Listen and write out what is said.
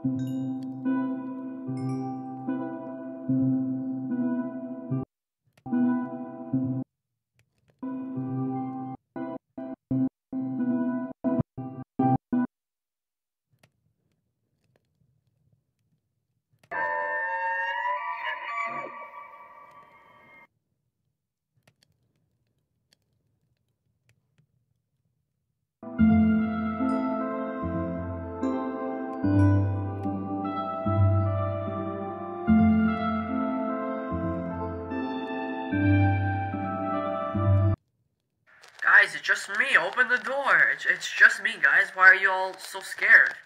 Guys, it's just me. Open the door. It's just me, guys. Why are you all so scared?